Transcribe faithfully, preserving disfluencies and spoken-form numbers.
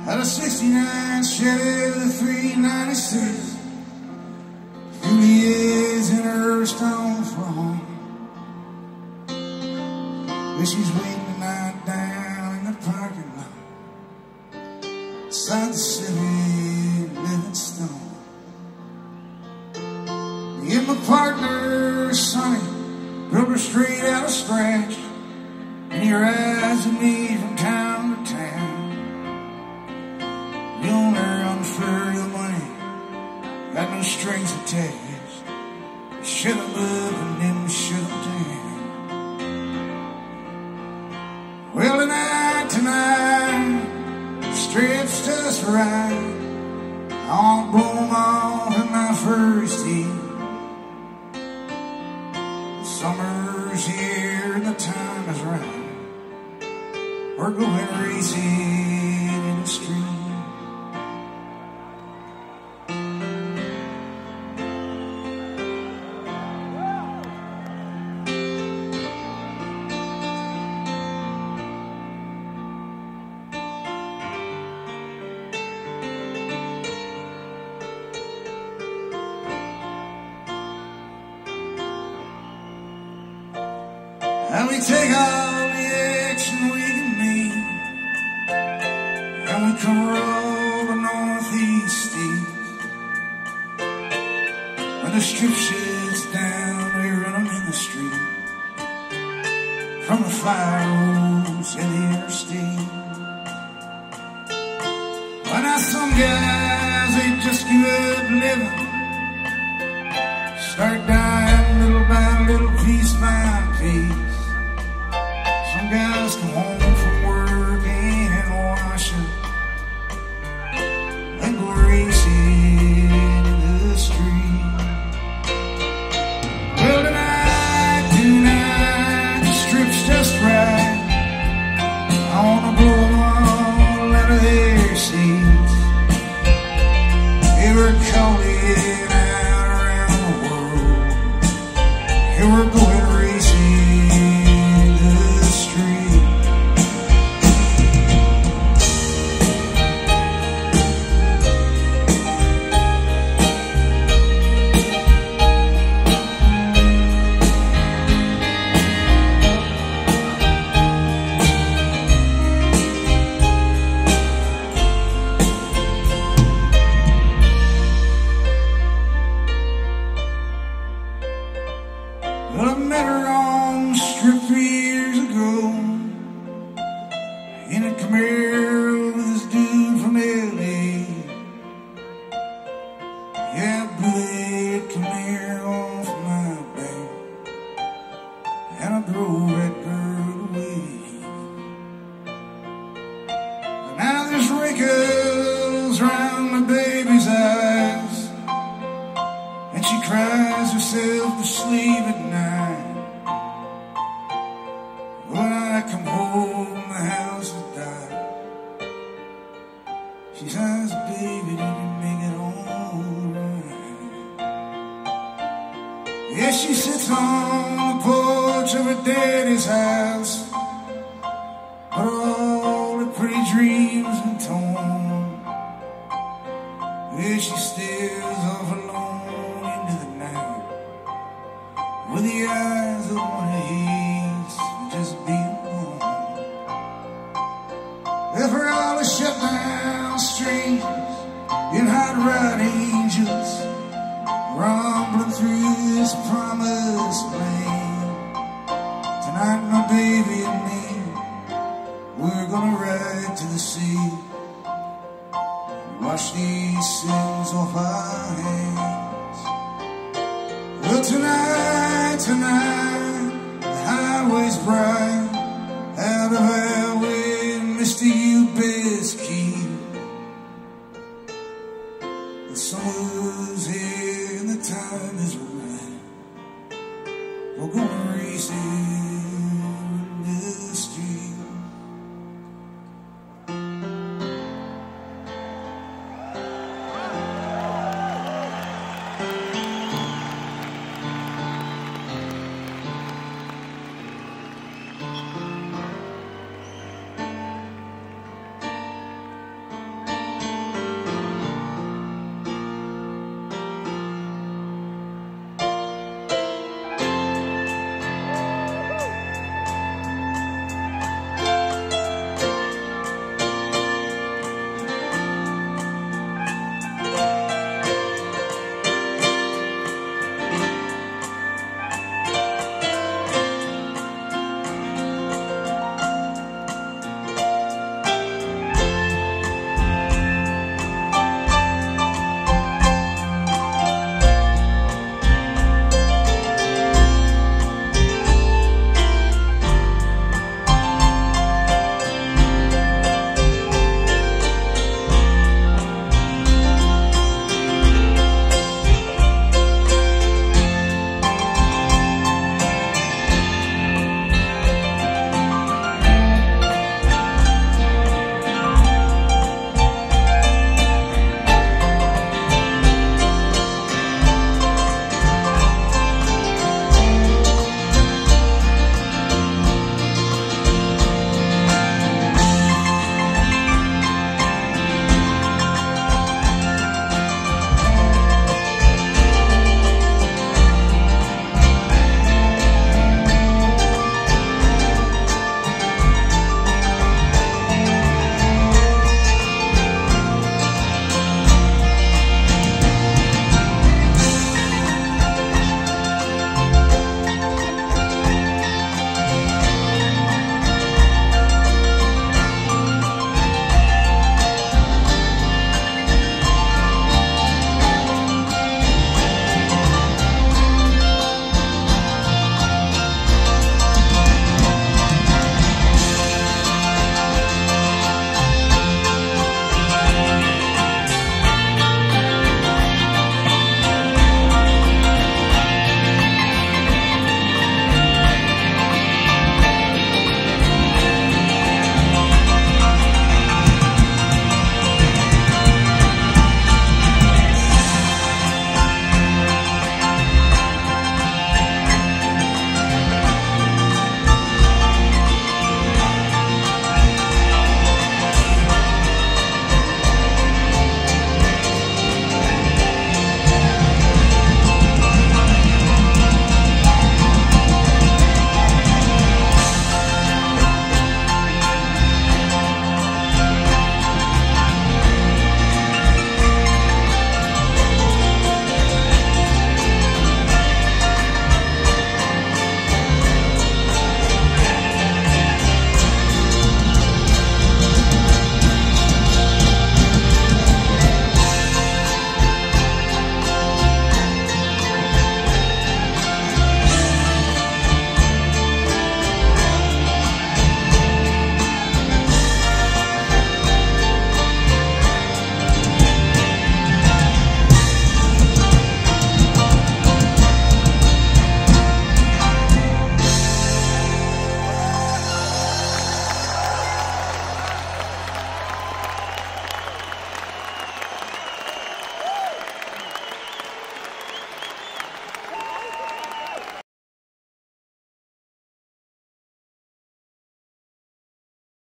Had a sixty-nine Chevy with a three ninety-six. Through the years in her stone for home. But she's waiting tonight down in the parking lot beside the city Livingstone. Me and my partner, Sonny, rubber straight out of scratch, and he rides with me from town to town. The owner unfair the money, got no strings attached. Shut up up and then shut up down. Well, tonight, tonight, the strip's just right. I'll blow 'em off in my first heat. The summer's here and the time is right. We're going racing in the street. And we take all the action we can make, and we cover all the northeast states. When the strip sheds down, we run them in the street, from the fire roads and the interstate. Well, now some guys, they just give up living, start dying little by little, piece by piece. Some guys come home from work and washing, and go racing into the street. Well, tonight, tonight, the strip's just right. I wanna blow 'em all out of their seats. They were calling out around the world. They were going racing. Well, I met her on the strip three years ago, in a Camaro with this dude from L A. Yeah, I blew that Camaro off my back, and I drove that girl away. But now there's wrinkles round my baby's eyes, and she cries herself to sleep at night. When I come home, the house is dark. She says, baby, did you make it alright? Yeah, she sits on the porch of her daddy's house, but all the pretty dreams are torn. Yeah, she stares off alone into the night, with the eyes of one who hates just being born. If for all the shut down strangers and hot rod angels rumbling through this promised land, tonight my baby and me, we're gonna ride to the sea, wash these sins off our hands. Well, tonight, tonight, the highway's bright, out of our way, Mister You best keep. The summer's here and the time is right. We're going racing